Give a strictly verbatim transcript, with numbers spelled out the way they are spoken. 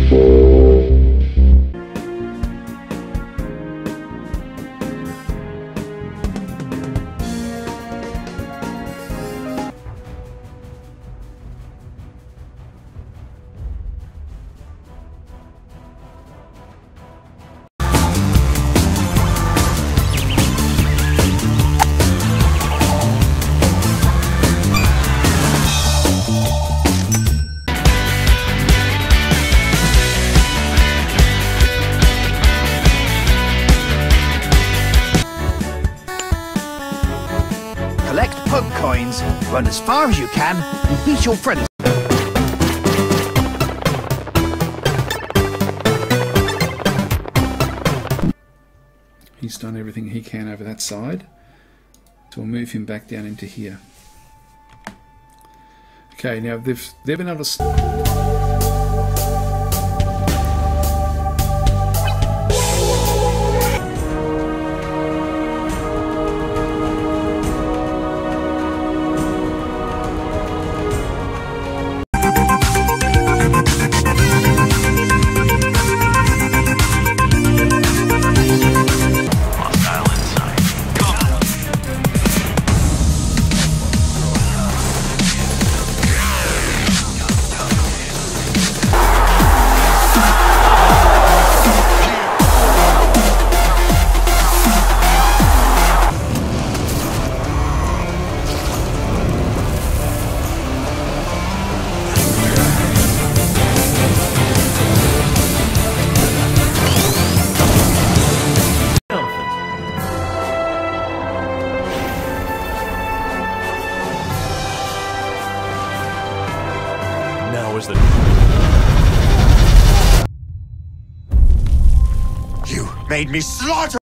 Collect pug coins, run as far as you can, and beat your friends. He's done everything he can over that side, so we'll move him back down into here. Okay, now they've they've been able to. Now is the... You made me slaughter!